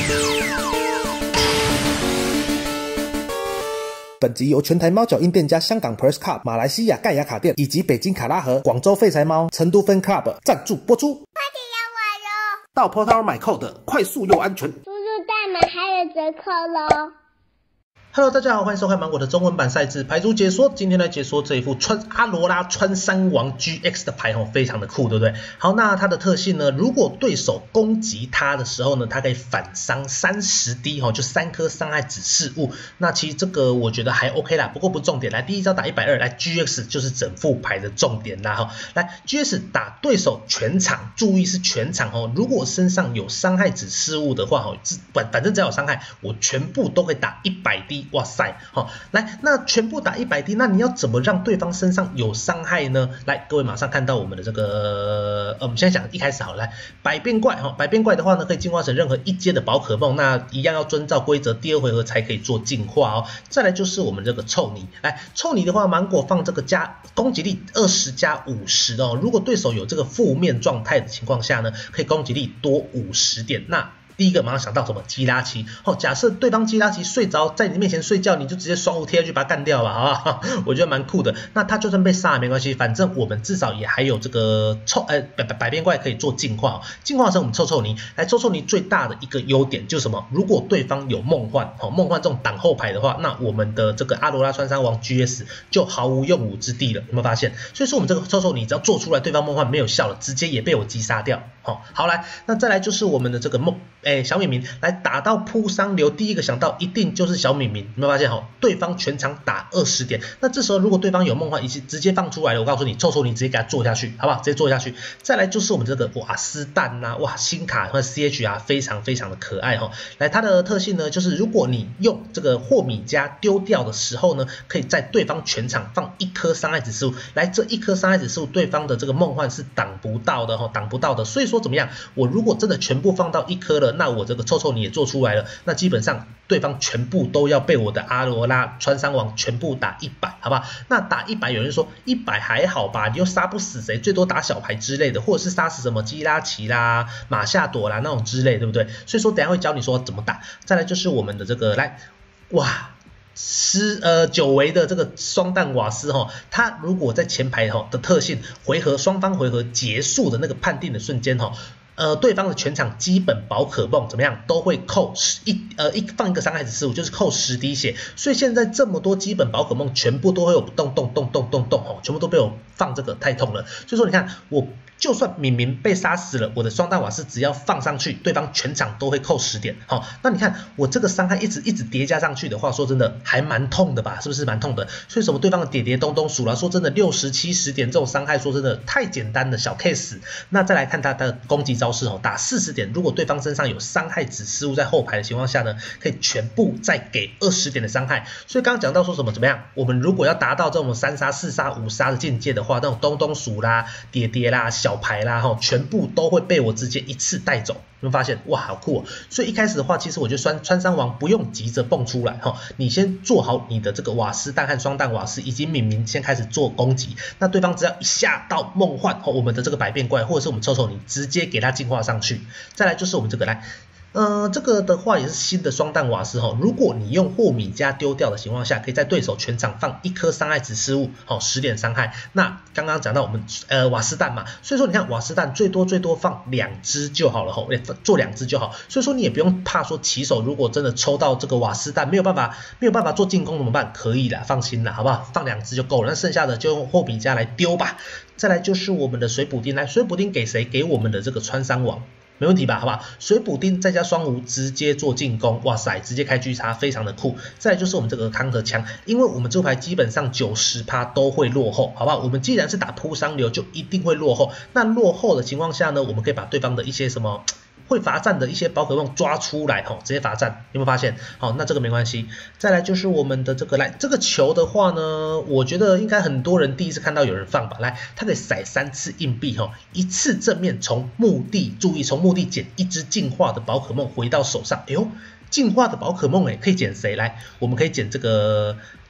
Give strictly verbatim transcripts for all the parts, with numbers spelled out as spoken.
本集由全台猫脚印店家香港 Press Club、马来西亚盖亚卡店以及北京卡拉河、广州废柴猫、成都分 Club 赞助播出。 快点养我哟！ 到 Portal 买扣的，快速又安全。 输入代码还有折扣喽！ Hello， 大家好，欢迎收看芒果的中文版赛制牌组解说。今天来解说这一副穿阿罗拉穿山王 G X 的牌哦，非常的酷，对不对？好，那它的特性呢，如果对手攻击它的时候呢，它可以反伤三十滴哦，就三颗伤害指示物。那其实这个我觉得还 OK 啦，不过不重点。来，第一招打一百二十，来 G X 就是整副牌的重点啦哈。来 G X 打对手全场，注意是全场哦。如果身上有伤害指示物的话哦，反反正只要有伤害，我全部都可以打一百滴。 哇塞，好、哦，来，那全部打一百滴，那你要怎么让对方身上有伤害呢？来，各位马上看到我们的这个，呃，我们现在讲一开始好了，来，百变怪哈、哦，百变怪的话呢，可以进化成任何一阶的宝可梦，那一样要遵照规则，第二回合才可以做进化哦。再来就是我们这个臭泥，来，臭泥的话，芒果放这个加攻击力二十加五十哦，如果对手有这个负面状态的情况下呢，可以攻击力多五十点，那。 第一个马上想到什么？基拉奇哦，假设对方基拉奇睡着，在你面前睡觉，你就直接双无贴下去把它干掉吧，好不好？我觉得蛮酷的。那他就算被杀了没关系，反正我们至少也还有这个臭呃百百百变怪可以做进化、哦。进化成我们臭臭泥，来臭臭泥最大的一个优点就是什么？如果对方有梦幻哦，梦幻这种挡后牌的话，那我们的这个阿罗拉穿山王 G S 就毫无用武之地了。有没有发现？所以说我们这个臭臭泥只要做出来，对方梦幻没有效了，直接也被我击杀掉。哦，好来，那再来就是我们的这个梦。 哎，小敏敏来打到扑伤流，第一个想到一定就是小敏敏，有没有发现哈、哦？对方全场打二十点，那这时候如果对方有梦幻，已经直接放出来了，我告诉你，臭臭你直接给他做下去，好不好？直接做下去。再来就是我们这个瓦斯蛋呐、啊，哇，新卡和 C H R 非常非常的可爱哈、哦。来，它的特性呢，就是如果你用这个霍米加丢掉的时候呢，可以在对方全场放一颗伤害指示物，来这一颗伤害指示物，对方的这个梦幻是挡不到的哈、哦，挡不到的。所以说怎么样？我如果真的全部放到一颗了，那我这个臭臭你也做出来了，那基本上对方全部都要被我的阿罗拉穿山王全部打一百，好不好？那打一百，有人说一百还好吧，你又杀不死谁，最多打小牌之类的，或者是杀死什么基拉奇啦、马夏朵啦那种之类，对不对？所以说等一下会教你说怎么打。再来就是我们的这个来，哇。 十呃久违的这个双弹瓦斯哈、哦，它如果在前排哈、哦、的特性，回合双方回合结束的那个判定的瞬间哈、哦。 呃，对方的全场基本宝可梦怎么样都会扣一呃一放一个伤害指示物，就是扣十滴血。所以现在这么多基本宝可梦全部都会有动动动动动动哦，全部都被我放这个太痛了。所以说你看，我就算敏敏被杀死了，我的双弹瓦斯只要放上去，对方全场都会扣十点。好、哦，那你看我这个伤害一直一直叠加上去的话，说真的还蛮痛的吧？是不是蛮痛的？所以什么对方的叠叠咚咚数了，说真的六十七十点这种伤害，说真的太简单的小 case。那再来看他的攻击招。 招式哦，打四十点，如果对方身上有伤害指示物在后排的情况下呢，可以全部再给二十点的伤害。所以刚刚讲到说什么怎么样？我们如果要达到这种三杀、四杀、五杀的境界的话，那种东东鼠啦、叠叠啦、小牌啦，哈，全部都会被我直接一次带走。 有没有发现哇，好酷哦！所以一开始的话，其实我觉得穿穿山王不用急着蹦出来哈、哦，你先做好你的这个瓦斯弹和双弹瓦斯，以及敏敏先开始做攻击。那对方只要一下到梦幻哦，我们的这个百变怪或者是我们臭臭，你直接给它进化上去。再来就是我们这个来。 呃，这个的话也是新的双弹瓦斯哈、哦。如果你用霍米加丢掉的情况下，可以在对手全场放一颗伤害指示物，好、哦，十点伤害。那刚刚讲到我们呃瓦斯弹嘛，所以说你看瓦斯弹最多最多放两只就好了哈、哦，做两只就好。所以说你也不用怕说棋手如果真的抽到这个瓦斯弹没有办法没有办法做进攻怎么办？可以啦，放心啦，好不好？放两只就够了，那剩下的就用霍米加来丢吧。再来就是我们的水补丁，来水补丁给谁？给我们的这个穿山王。 没问题吧，好不好？水补丁再加双无，直接做进攻，哇塞，直接开狙叉，非常的酷。再来就是我们这个康和枪，因为我们这牌基本上 百分之九十 都会落后，好不好？我们既然是打扑伤流，就一定会落后。那落后的情况下呢，我们可以把对方的一些什么。 会罚站的一些宝可梦抓出来哈，直接罚站，有没有发现？好，那这个没关系。再来就是我们的这个来这个球的话呢，我觉得应该很多人第一次看到有人放吧。来，它可以甩三次硬币哈，一次正面从墓地，注意从墓地捡一只进化的宝可梦回到手上。哎呦，进化的宝可梦哎，可以捡谁？来，我们可以捡这个。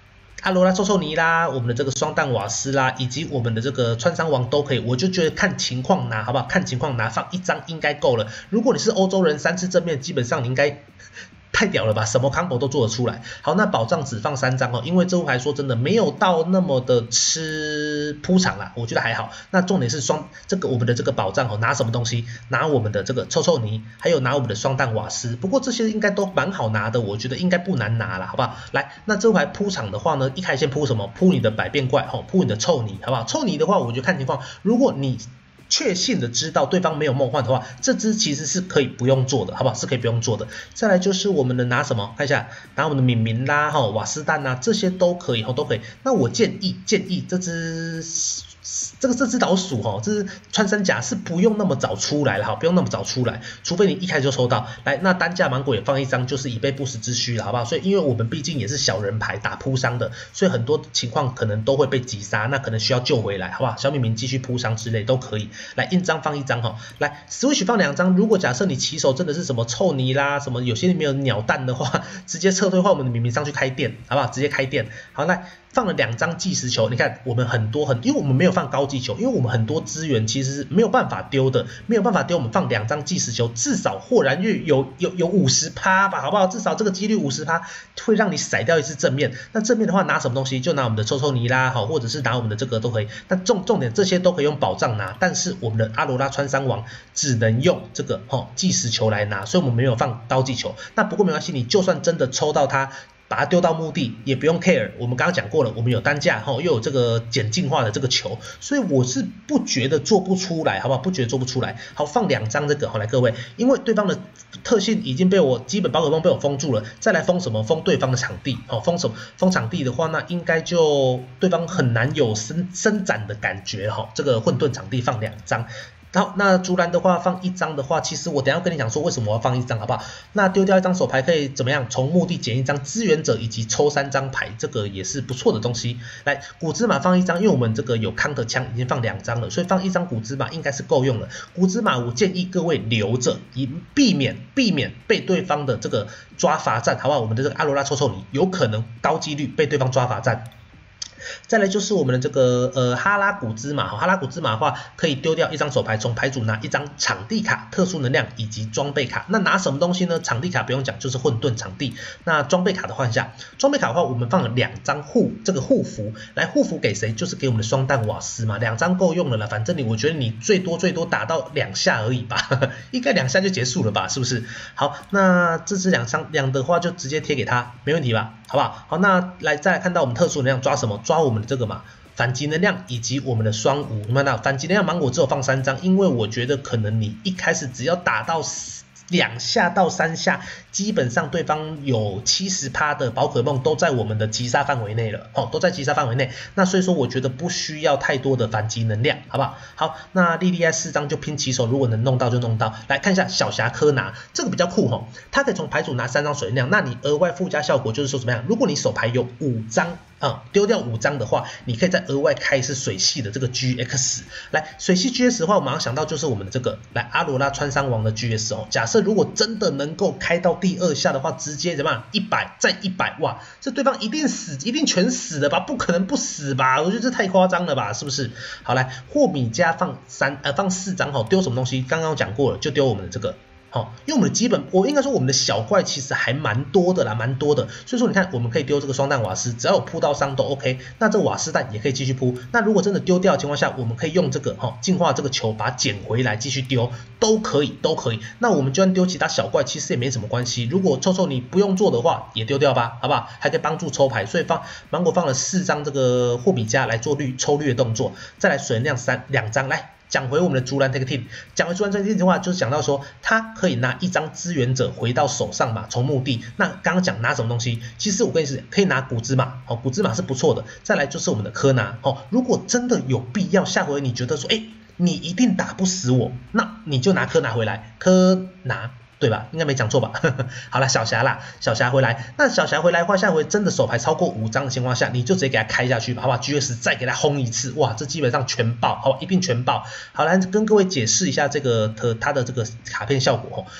阿罗拉臭臭泥啦，我们的这个双弹瓦斯啦，以及我们的这个穿山王都可以，我就觉得看情况拿，好不好？看情况拿，放一张应该够了。如果你是欧洲人，三次正面基本上你应该。太屌了吧，什么 combo 都做得出来。好，那宝藏只放三张哦，因为这副牌说真的没有到那么的吃铺场啦，我觉得还好。那重点是双这个我们的这个宝藏哦，拿什么东西？拿我们的这个臭臭泥，还有拿我们的双弹瓦斯。不过这些应该都蛮好拿的，我觉得应该不难拿啦，好不好？来，那这副牌铺场的话呢，一开始先铺什么？铺你的百变怪哦，铺你的臭泥，好不好？臭泥的话，我就看情况，如果你确信的知道对方没有梦幻的话，这支其实是可以不用做的，好不好？是可以不用做的。再来就是我们的拿什么？看一下，拿我们的敏敏啦，哈，瓦斯弹啊，这些都可以，哈，都可以。那我建议建议这支。这个这只老鼠哈，这只穿山甲是不用那么早出来了哈，不用那么早出来，除非你一开始就抽到。来，那单价芒果也放一张，就是以备不时之需了，好不好？所以因为我们毕竟也是小人牌打扑伤的，所以很多情况可能都会被击杀，那可能需要救回来，好不好？小敏敏继续扑伤之类都可以。来，印章放一张哈，来 Switch 放两张。如果假设你起手真的是什么臭泥啦，什么有些没有鸟蛋的话，直接撤退换我们的敏敏上去开店，好不好？直接开店。好，来。放了两张计时球，你看我们很多很，因为我们没有放高级球，因为我们很多资源其实是没有办法丢的，没有办法丢，我们放两张计时球，至少豁然率有有有 百分之五十 吧，好不好？至少这个几率 百分之五十 会让你甩掉一次正面。那正面的话拿什么东西？就拿我们的臭臭泥啦，好，或者是拿我们的这个都可以。那重重点这些都可以用宝藏拿，但是我们的阿罗拉穿山王只能用这个哦计时球来拿，所以我们没有放高级球。那不过没关系，你就算真的抽到它。把它丢到墓地也不用 care， 我们刚刚讲过了，我们有单价齁，又有这个减进化的这个球，所以我是不觉得做不出来，好不好？不觉得做不出来。好，放两张这个，好来各位，因为对方的特性已经被我基本宝可梦被我封住了，再来封什么？封对方的场地，好，封什么？封场地的话，那应该就对方很难有伸伸展的感觉齁。这个混沌场地放两张。好，那竹篮的话放一张的话，其实我等一下跟你讲说为什么我要放一张，好不好？那丢掉一张手牌可以怎么样？从墓地捡一张支援者以及抽三张牌，这个也是不错的东西。来，古芝麻放一张，因为我们这个有康的枪已经放两张了，所以放一张古芝麻应该是够用了。古芝麻我建议各位留着，以避免避免被对方的这个抓罚站，好不好？我们的这个阿罗拉臭臭泥有可能高几率被对方抓罚站。再来就是我们的这个呃哈拉古芝麻，哈拉古芝麻的话可以丢掉一张手牌，从牌组拿一张场地卡、特殊能量以及装备卡。那拿什么东西呢？场地卡不用讲，就是混沌场地。那装备卡的换下，装备卡的话我们放了两张护这个护符，来护符给谁？就是给我们的双弹瓦斯嘛，两张够用了啦。反正你我觉得你最多最多打到两下而已吧，应该两下就结束了吧，是不是？好，那这支两张两的话就直接贴给他，没问题吧？好不好？好，那来再来看到我们特殊能量抓什么？抓我们的这个嘛，反击能量以及我们的双五。你看到反击能量芒果只有放三张，因为我觉得可能你一开始只要打到两下到三下，基本上对方有 百分之七十 的宝可梦都在我们的击杀范围内了，哦，都在击杀范围内。那所以说我觉得不需要太多的反击能量，好不好？好，那莉莉安四张就拼起手，如果能弄到就弄到。来看一下小侠科拿，这个比较酷吼，它可以从牌组拿三张水能量，那你额外附加效果就是说怎么样？如果你手牌有五张。啊、嗯，丢掉五张的话，你可以再额外开一次水系的这个 G X。来，水系 G X 的话，我马上想到就是我们的这个来阿罗拉穿山王的 G S 哦。假设如果真的能够开到第二下的话，直接怎么样？一百再一百，哇，这对方一定死，一定全死了吧？不可能不死吧？我觉得这太夸张了吧？是不是？好，来霍米加放三呃放四张哦，丢什么东西？刚刚讲过了，就丢我们的这个。哦，因为我们的基本，我应该说我们的小怪其实还蛮多的啦，蛮多的。所以说你看，我们可以丢这个双弹瓦斯，只要有扑到伤都 OK。那这个瓦斯弹也可以继续扑。那如果真的丢掉的情况下，我们可以用这个哈、哦、进化这个球把它捡回来继续丢，都可以，都可以。那我们就算丢其他小怪，其实也没什么关系。如果臭臭你不用做的话，也丢掉吧，好不好？还可以帮助抽牌。所以放芒果放了四张这个霍比加来做绿抽绿的动作，再来水能量三两张来。讲回我们的竹篮 take team， 讲回竹篮 take team 的话，就是讲到说，他可以拿一张支援者回到手上嘛，从墓地。那刚刚讲拿什么东西？其实我跟你说，可以拿古芝麻，哦，古芝麻是不错的。再来就是我们的科拿，哦，如果真的有必要，下回你觉得说，哎，你一定打不死我，那你就拿科拿回来，科拿。对吧？应该没讲错吧？好了，小霞啦，小霞回来。那小霞回来的话，下回真的手牌超过五张的情况下，你就直接给他开下去吧，好吧 ？G S 再给他轰一次，哇，这基本上全爆，好吧？一定全爆。好，来跟各位解释一下这个它的这个卡片效果哦。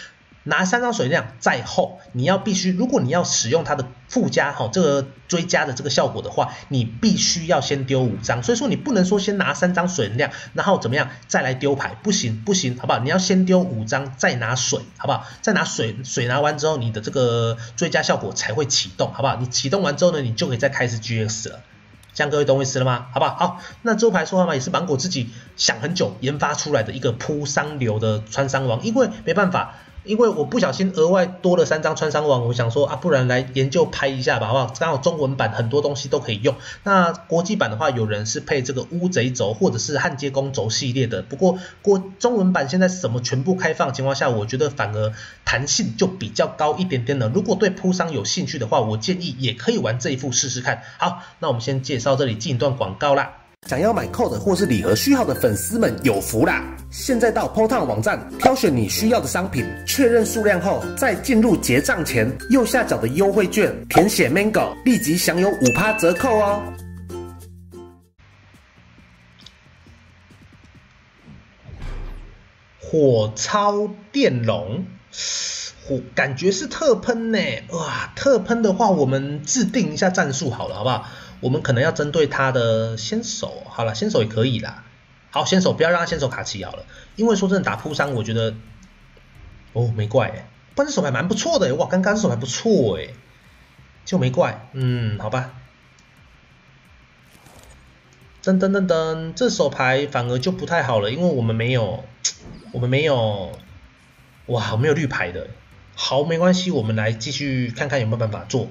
拿三张水能量在后，你要必须，如果你要使用它的附加哈、哦、这个追加的这个效果的话，你必须要先丢五张，所以说你不能说先拿三张水能量，然后怎么样再来丢牌，不行不行，好不好？你要先丢五张，再拿水，好不好？再拿水，水拿完之后，你的这个追加效果才会启动，好不好？你启动完之后呢，你就可以再开始 G X 了。这样各位懂我意思了吗？好不好？好，那这牌说话嘛，也是芒果自己想很久研发出来的一个扑伤流的穿伤王，因为没办法。因为我不小心额外多了三张穿伤王，我想说啊，不然来研究拍一下吧，好不好？刚好中文版很多东西都可以用。那国际版的话，有人是配这个乌贼轴或者是焊接工轴系列的。不过国中文版现在什么全部开放情况下，我觉得反而弹性就比较高一点点了。如果对扑伤有兴趣的话，我建议也可以玩这一副试试看。好，那我们先介绍这里进一段广告啦。 想要买 code 或是礼盒序号的粉丝们有福啦！现在到 Potown 网站挑选你需要的商品，确认数量后，再进入结账前右下角的优惠券填写 Mango， 立即享有 百分之五 折扣哦！ 火超电龙，火感觉是特喷呢，哇！特喷的话，我们制定一下战术好了，好不好？我们可能要针对他的先手，好了，先手也可以啦。好，先手不要让他先手卡奇好了，因为说真的打扑伤，我觉得哦没怪哎，不然这手牌蛮不错的哎，哇，刚刚这手牌不错哎，就没怪，嗯，好吧。噔噔噔噔，这手牌反而就不太好了，因为我们没有，我们没有，哇，没有绿牌的。好，没关系，我们来继续看看有没有办法做。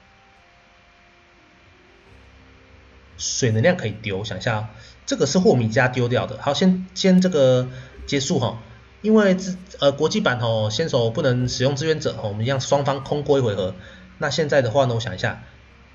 水能量可以丢，想一下、哦，这个是霍米加丢掉的。好，先先这个结束哈、哦，因为呃国际版哦，先手不能使用志愿者哦，我们一样双方空过一回合。那现在的话呢，我想一下，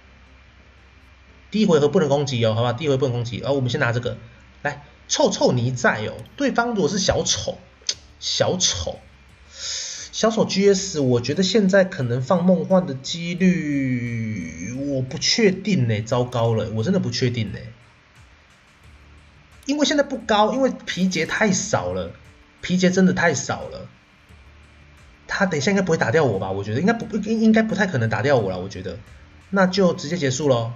第一回合不能攻击哦，好吧，第一回合不能攻击。哦，我们先拿这个来，臭臭泥在哦，对方如果是小丑，小丑。小丑 G S， 我觉得现在可能放梦幻的几率，我不确定呢，糟糕了，我真的不确定呢，因为现在不高，因为皮节太少了，皮节真的太少了，他等一下应该不会打掉我吧？我觉得应该不应应该不太可能打掉我了，我觉得，那就直接结束咯。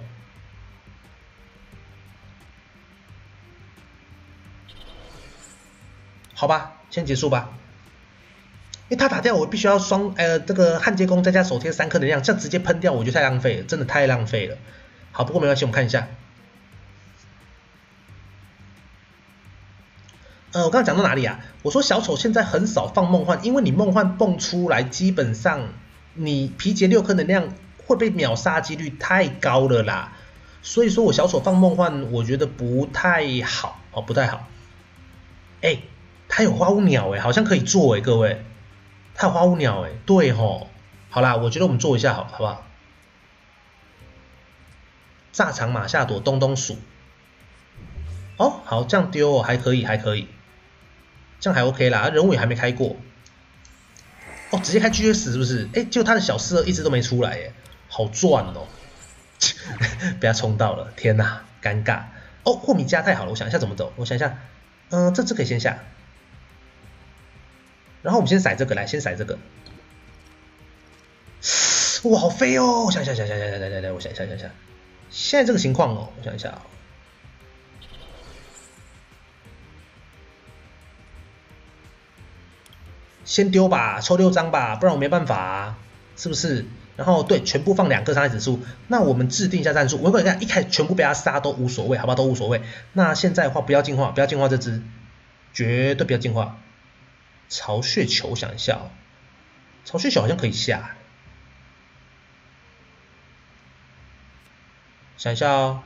好吧，先结束吧。因为他打掉我必须要双呃这个焊接工再加手贴三颗能量，这样直接喷掉我觉得太浪费了，真的太浪费了。好，不过没关系，我们看一下。呃，我刚刚讲到哪里啊？我说小丑现在很少放梦幻，因为你梦幻蹦出来，基本上你皮节六颗能量会被秒杀几率太高了啦。所以说我小丑放梦幻，我觉得不太好哦，不太好。哎，他有花舞鸟哎，好像可以做哎，各位。他有花舞鸟哎，对吼，好啦，我觉得我们做一下好，好不好？炸场马夏朵东东鼠，哦，好，这样丢哦，还可以，还可以，这样还 OK 啦，人物也还没开过，哦，直接开 G S 是不是？哎，结果他的小四二一直都没出来耶，好赚哦，被他冲到了，天哪，尴尬，哦，霍米加太好了，我想一下怎么走，我想一下，嗯、呃，这只可以先下。然后我们先甩这个来，先甩这个，哇，好飞哦！我想一下，想想想想想想，我想一下想想，现在这个情况哦，我想一下、哦，先丢吧，抽六张吧，不然我没办法、啊，是不是？然后对，全部放两个伤害指数，那我们制定一下战术。我跟你看，一开始全部被他杀都无所谓，好不好？都无所谓。那现在的话，不要进化，不要进化这只，绝对不要进化。巢穴球想一下哦，巢穴球好像可以下，想一下哦。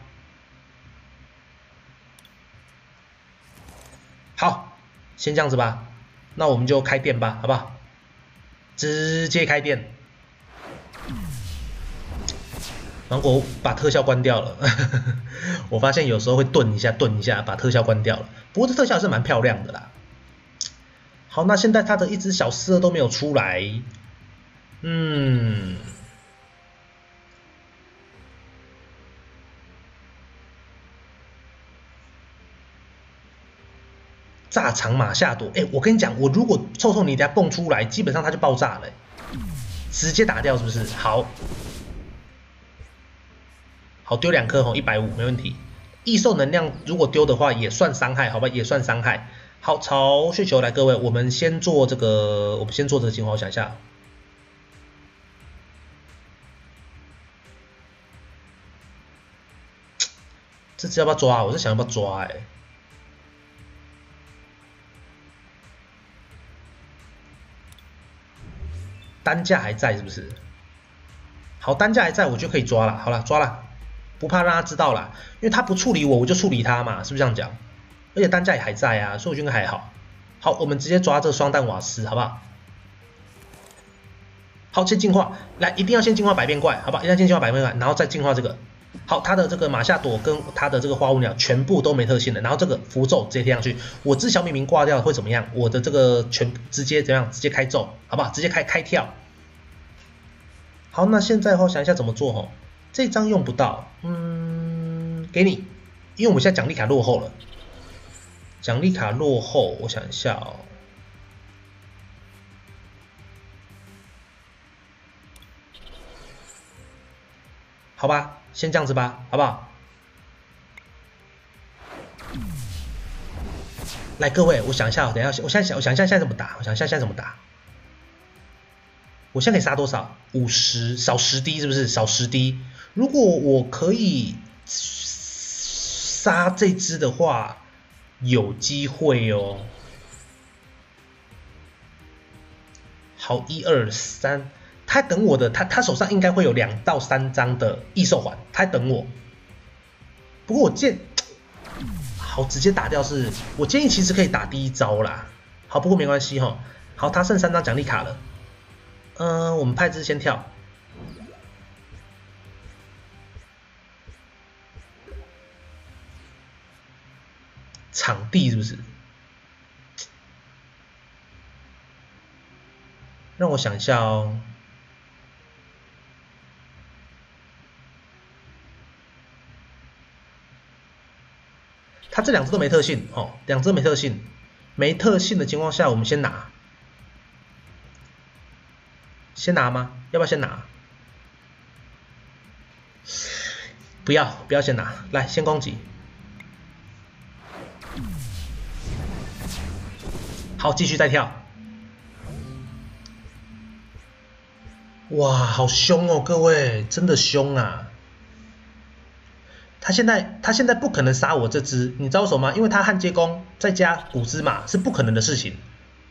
好，先这样子吧，那我们就开店吧，好不好？直接开店。芒果把特效关掉了，我发现有时候会顿一下，顿一下，把特效关掉了。不过这特效是蛮漂亮的啦。好，那现在他的一只小四二都没有出来，嗯， 炸场马下朵，哎，我跟你讲，我如果臭臭泥等下蹦出来，基本上它就爆炸了，直接打掉是不是？好，好丢两颗吼，一百五没问题。异兽能量如果丢的话也算伤害，好吧，也算伤害。好，朝血球来，各位，我们先做这个，我们先做这个进化，我想一下。这只要不要抓？我在想要不要抓哎、欸。单价还在是不是？好，单价还在，我就可以抓了。好了，抓了，不怕让他知道了，因为他不处理我，我就处理他嘛，是不是这样讲？而且单价也还在啊，所以我觉得还好。好，我们直接抓这个双弹瓦斯，好不好？好，先进化，来，一定要先进化百变怪，好不好？一定要先进化百变怪，然后再进化这个。好，它的这个马夏朵跟它的这个花舞鸟全部都没特性的，然后这个符咒直接贴上去。我只小米明挂掉会怎么样？我的这个全直接怎样？直接开咒，好不好？直接开开跳。好，那现在我想一下怎么做吼？这张用不到，嗯，给你，因为我们现在奖励卡落后了。奖励卡落后，我想一下哦。好吧，先这样子吧，好不好？来，各位，我想一下，等一下，我现在想，我想一下现在怎么打，我想一下现在怎么打。我现在可以杀多少？五十，少十滴，是不是？少十滴。如果我可以杀这只的话，有机会哦。好，一二三。他等我的，他他手上应该会有两到三张的异兽环，他等我。不过我建，好直接打掉是，我建议其实可以打第一招啦。好，不过没关系哈。好，他剩三张奖励卡了。嗯、呃，我们派之先跳。场地是不是？让我想一下哦。它这两只都没特性哦，两只没特性，没特性的情况下，我们先拿，先拿吗？要不要先拿？不要，不要先拿，来先攻击。好，继续再跳。哇，好凶哦，各位，真的凶啊！他现在他现在不可能杀我这只，你知道为什么吗？因为他焊接工再加古兹马是不可能的事情，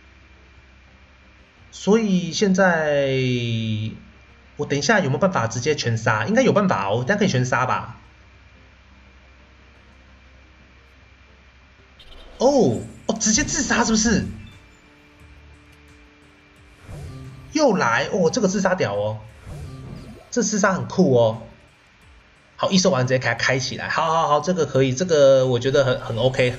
所以现在我等一下有没有办法直接全杀？应该有办法哦，大家可以全杀吧？哦哦，直接自杀是不是？又来哦，这个自杀屌哦，这自杀很酷哦。好，异兽丸直接给它开起来，好好好，这个可以，这个我觉得很很 OK，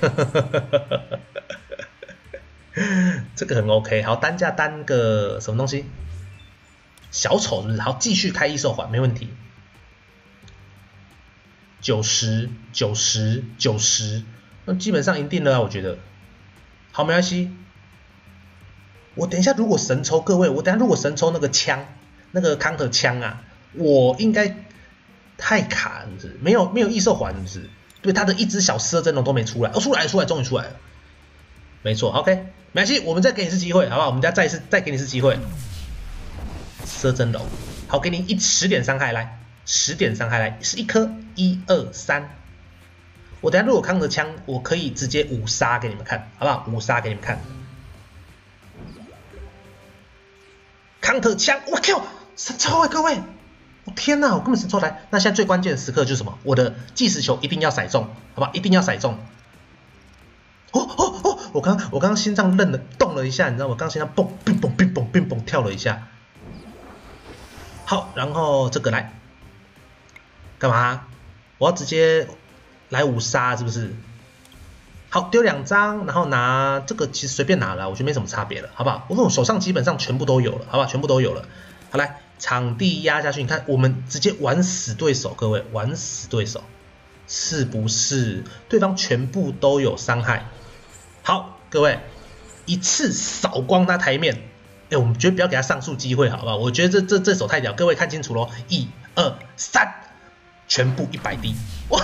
这个很 OK。好，单价单个什么东西？小丑是不是？好，继续开异兽环，没问题。九十九十九十，那基本上赢定了啊，我觉得。好，没关系。我等一下如果神抽，各位，我等一下如果神抽那个枪，那个 counter 枪啊，我应该。太卡是不是？没有没有异兽环是不是？对，他的一只小狮真龙都没出来，哦，出来了出来，终于出来了，没错 ，OK， 没关系，我们再给你一次机会，好不好？我们家再一次再给你一次机会，狮真龙，好，给你一十点伤害来，十点伤害来，是一颗，一二三，我等下如果扛着枪，我可以直接五杀给你们看，好不好？五杀给你们看，扛着枪，我靠，神抽啊，各位！天哪，我根本是错台。那现在最关键的时刻就是什么？我的计时球一定要骰中，好吧？一定要骰中。哦哦哦！我刚我刚刚心脏愣了，动了一下，你知道吗？我刚刚心脏蹦蹦蹦蹦蹦蹦蹦跳了一下。好，然后这个来干嘛？我要直接来五杀是不是？好，丢两张，然后拿这个，其实随便拿了，我觉得没什么差别了，好不好？我我手上基本上全部都有了，好不好？全部都有了。好来。场地压下去，你看我们直接玩死对手，各位玩死对手，是不是？对方全部都有伤害。好， 各位一次扫光他台面。哎，我们绝对不要给他上诉机会，好不好？我觉得这这这手太屌，各位看清楚咯，一二三，全部一百滴，哇！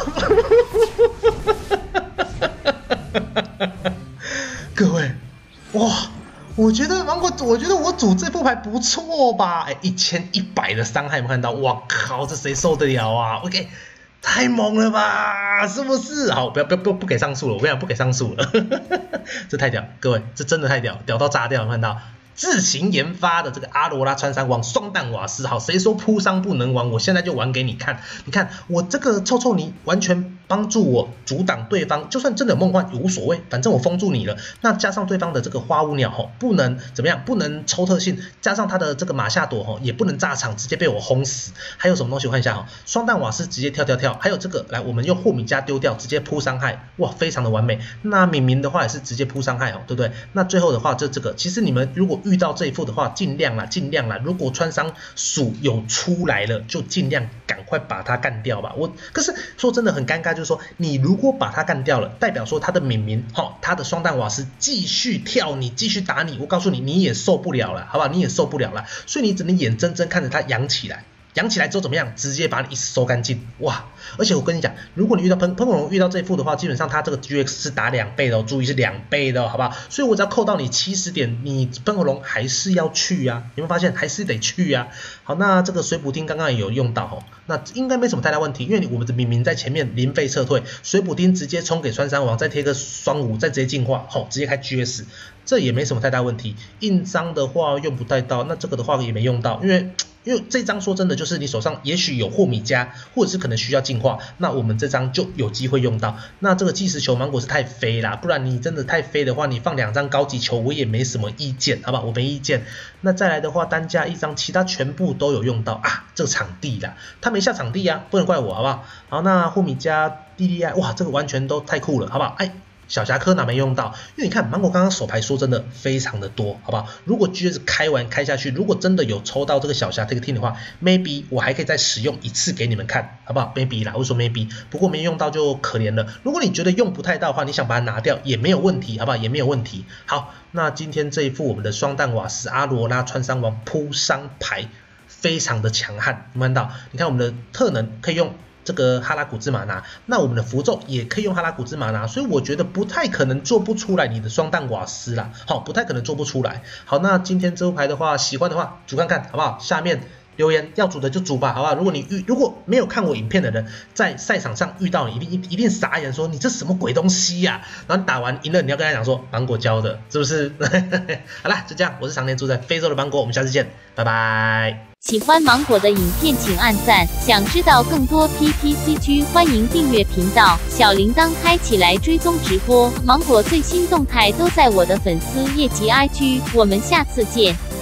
各位，哇！我觉得芒果，我觉得我组这副牌不错吧？哎，一千一百的伤害，有没有看到？哇靠，这谁受得了啊 ？OK， 太猛了吧？是不是？好，不要不要不不给上诉了，我跟你讲，不给上诉了，这太屌，各位，这真的太屌，屌到炸掉，有没有看到？自行研发的这个阿罗拉穿山王双弹瓦斯，好，谁说扑伤不能玩？我现在就玩给你看。你看我这个臭臭泥完全帮助我阻挡对方，就算真的有梦幻也无所谓，反正我封住你了。那加上对方的这个花舞鸟吼，不能怎么样，不能抽特性，加上他的这个马夏朵吼，也不能炸场，直接被我轰死。还有什么东西？我看一下哈，双弹瓦斯直接跳跳跳，还有这个来，我们用霍米加丢掉，直接扑伤害，哇，非常的完美。那敏敏的话也是直接扑伤害哦，对不对？那最后的话就这个，其实你们如果遇到这一副的话，尽量啦，尽量啦。如果穿伤鼠有出来了，就尽量赶快把它干掉吧。我可是说真的很尴尬，就是说你如果把它干掉了，代表说他的敏敏，哈、哦，他的双弹瓦斯继续跳你，继续打你，我告诉你，你也受不了了，好不好？你也受不了了，所以你只能眼睁睁看着它扬起来。养起来之后怎么样？直接把你一收干净，哇！而且我跟你讲，如果你遇到喷喷火龙遇到这一副的话，基本上它这个 G X 是打两倍的哦，注意是两倍的哦，好不好？所以我只要扣到你七十点，你喷火龙还是要去呀、啊，有没有发现还是得去呀、啊？好，那这个水补丁刚刚也有用到哦，那应该没什么太大问题，因为我们的明明在前面零费撤退，水补丁直接冲给穿山王，再贴个双五，再直接进化，吼，直接开 G S， 这也没什么太大问题。印章的话用不太到，那这个的话也没用到，因为。因为这张说真的，就是你手上也许有霍米加，或者是可能需要进化，那我们这张就有机会用到。那这个计时球芒果是太飞啦，不然你真的太飞的话，你放两张高级球我也没什么意见，好不好？我没意见。那再来的话，单加一张，其他全部都有用到啊。这个场地啦，他没下场地啊，不能怪我，好不好？好，那霍米加 D D I， 哇，这个完全都太酷了，好不好？哎。小侠科哪没用到？因为你看芒果刚刚手牌说真的非常的多，好不好？如果 G S 开完开下去，如果真的有抽到这个小侠 Take Team 的话 ，maybe 我还可以再使用一次给你们看，好不好 ？maybe 啦，我说 maybe， 不过没用到就可怜了。如果你觉得用不太到的话，你想把它拿掉也没有问题，好不好？也没有问题。好，那今天这一副我们的双弹瓦斯阿罗拉穿山王扑伤牌非常的强悍，有没有看到？你看我们的特能可以用。这个哈拉古兹玛拿，那我们的符咒也可以用哈拉古兹玛拿，所以我觉得不太可能做不出来你的双弹瓦斯啦，好，不太可能做不出来。好，那今天这副牌的话，喜欢的话组看看好不好？下面留言要组的就组吧，好不好？如果你遇如果没有看我影片的人，在赛场上遇到你，一定一定傻眼说你这什么鬼东西呀、啊？然后你打完赢了，你要跟他讲说芒果教的，是不是？好啦，就这样，我是常年住在非洲的芒果，我们下次见，拜拜。 喜欢芒果的影片请按赞，想知道更多 P P C G 欢迎订阅频道，小铃铛开起来追踪直播，芒果最新动态都在我的粉丝页及 I G， 我们下次见。